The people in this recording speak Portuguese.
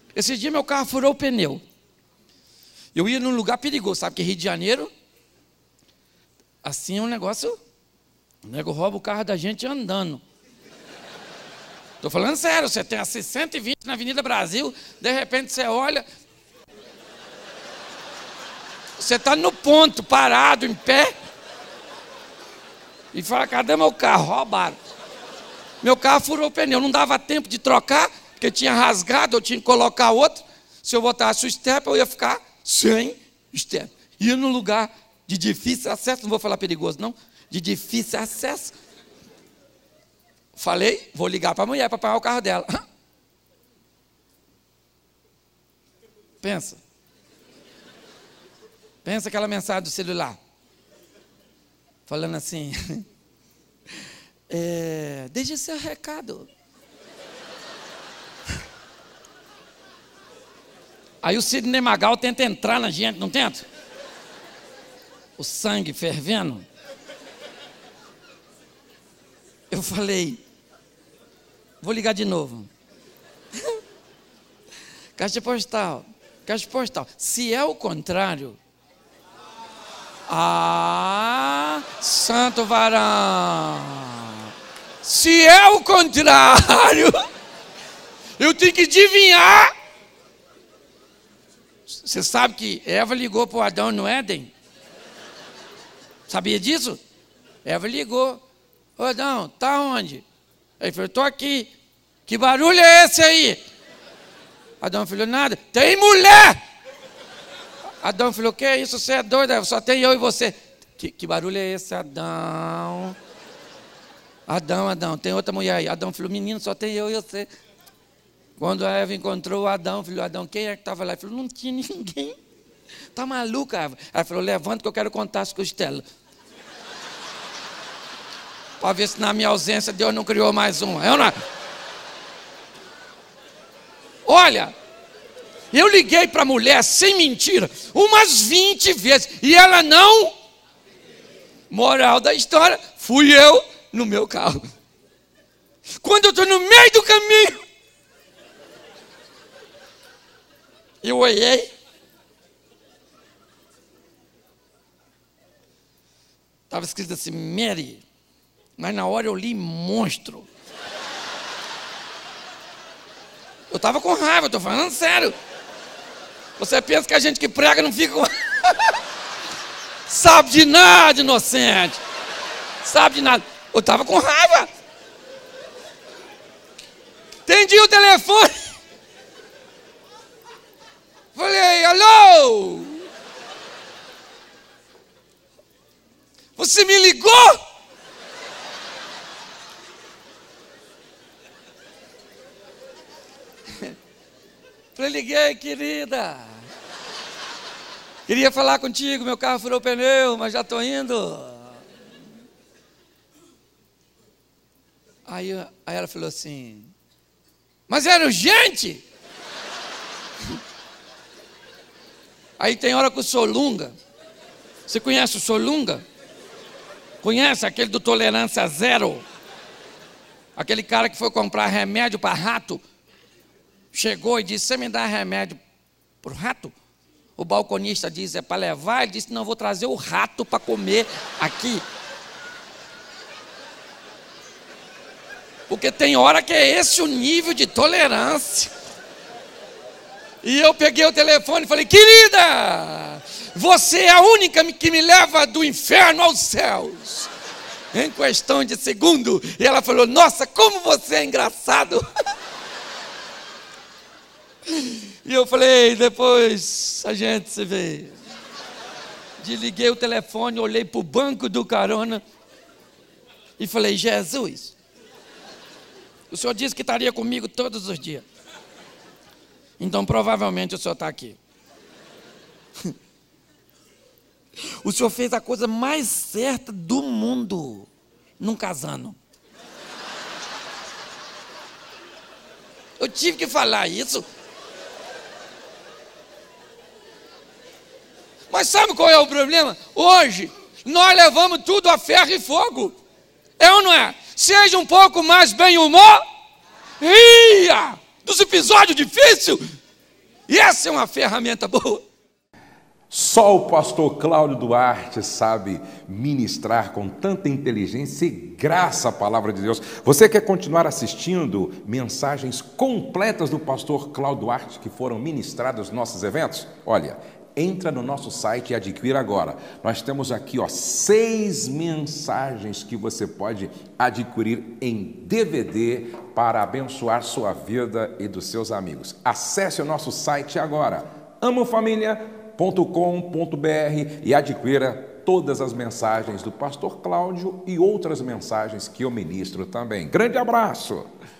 Esse dia meu carro furou o pneu. Eu ia num lugar perigoso, sabe que Rio de Janeiro, assim é um negócio, o nego rouba o carro da gente andando. Estou falando sério, você tem a 120 na Avenida Brasil, de repente você olha, você está no ponto, parado, em pé, e fala, cadê meu carro? Roubaram. Meu carro furou o pneu, não dava tempo de trocar, porque tinha rasgado, eu tinha que colocar outro. Se eu botasse o step, eu ia ficar sem step. Ia num lugar de difícil acesso, não vou falar perigoso não, de difícil acesso. Falei, vou ligar para a mulher para pagar o carro dela. Pensa aquela mensagem do celular, falando assim, deixe seu recado. Aí o Sidney Magal tenta entrar na gente, não tenta? O sangue fervendo. Eu falei, vou ligar de novo. Caixa postal. Se é o contrário, santo varão. Se é o contrário, eu tenho que adivinhar. Você sabe que Eva ligou para o Adão no Éden? Sabia disso? Eva ligou. Ô Adão, tá onde? Ele falou, estou aqui. Que barulho é esse aí? Adão falou, nada. Tem mulher! Adão falou, que é isso? Você é doido? Só tem eu e você. Que barulho é esse, Adão? Adão, tem outra mulher aí. Adão falou, menino, só tem eu e você. Quando a Eva encontrou o Adão, falou, Adão, quem é que estava lá? Ele falou, não tinha ninguém. Tá maluca, Eva? Ela falou, levanta que eu quero contar as costelas. Para ver se na minha ausência Deus não criou mais uma. Eu não... Olha, eu liguei para a mulher, sem mentira, umas 20 vezes. E ela não... Moral da história, fui eu no meu carro. Quando eu estou no meio do caminho, eu olhei. Estava escrito assim, Mary. Mas na hora eu li monstro. Eu estava com raiva, estou falando sério. Você pensa que a gente que prega não fica com... Sabe de nada, inocente. Sabe de nada. Eu estava com raiva. Atendi o telefone. Falei, alô? Você me ligou? Falei, liguei, querida. Queria falar contigo, meu carro furou o pneu, mas já estou indo. Aí ela falou assim, mas era urgente? Aí tem hora que o Solunga, você conhece o Solunga? Conhece aquele do Tolerância Zero? Aquele cara que foi comprar remédio para rato, chegou e disse, você me dá remédio para o rato? O balconista disse, é para levar? Ele disse, não, vou trazer o rato para comer aqui. Porque tem hora que é esse o nível de tolerância. E eu peguei o telefone e falei, querida, você é a única que me leva do inferno aos céus. Em questão de segundo. E ela falou, nossa, como você é engraçado. E eu falei, depois a gente se vê. Desliguei o telefone, olhei para o banco do carona e falei, Jesus, o senhor disse que estaria comigo todos os dias. Então provavelmente o senhor está aqui. O senhor fez a coisa mais certa do mundo, não casando. Eu tive que falar isso. Mas sabe qual é o problema? Hoje, nós levamos tudo a ferro e fogo. É ou não é? Seja um pouco mais bem-humor. Dos episódios difíceis. E essa é uma ferramenta boa. Só o pastor Cláudio Duarte sabe ministrar com tanta inteligência e graça a palavra de Deus. Você quer continuar assistindo mensagens completas do pastor Cláudio Duarte que foram ministradas nos nossos eventos? Olha, entra no nosso site e adquira agora. Nós temos aqui 6 mensagens que você pode adquirir em DVD para abençoar sua vida e dos seus amigos. Acesse o nosso site agora, amofamilia.com.br, e adquira todas as mensagens do pastor Cláudio e outras mensagens que eu ministro também. Grande abraço!